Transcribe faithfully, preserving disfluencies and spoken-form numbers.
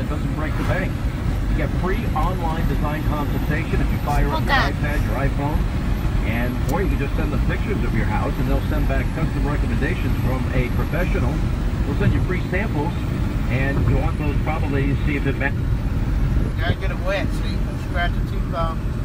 it doesn't break the bank. You get free online design consultation if you fire up your iPad, your iPhone, and or you can just send them pictures of your house, and they'll send back custom recommendations from a professional. We'll send you free samples, and you want those probably see if it matches. You gotta get it wet, so you can scratch the tooth off.